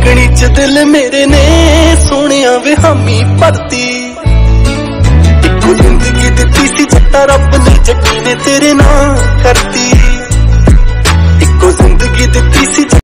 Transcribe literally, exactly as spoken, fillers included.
धड़कनी च दिल मेरे ने सोनिया वे हामी भरती इको जिंदगी दिती सी जट्टा रब ने जट्टी ने तेरे नाल